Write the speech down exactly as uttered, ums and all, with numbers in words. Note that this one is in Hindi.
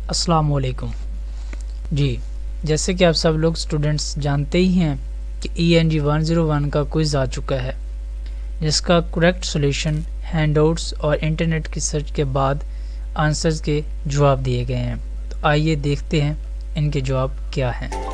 अस्सलाम-u-Alikum। जी, जैसे कि आप सब लोग स्टूडेंट्स जानते ही हैं कि E N G one zero one का क्विज़ आ चुका है, जिसका करेक्ट सॉल्यूशन हैंडआउट्स और इंटरनेट की सर्च के बाद आंसर्स के जवाब दिए गए हैं। तो आइए देखते हैं इनके जवाब क्या हैं।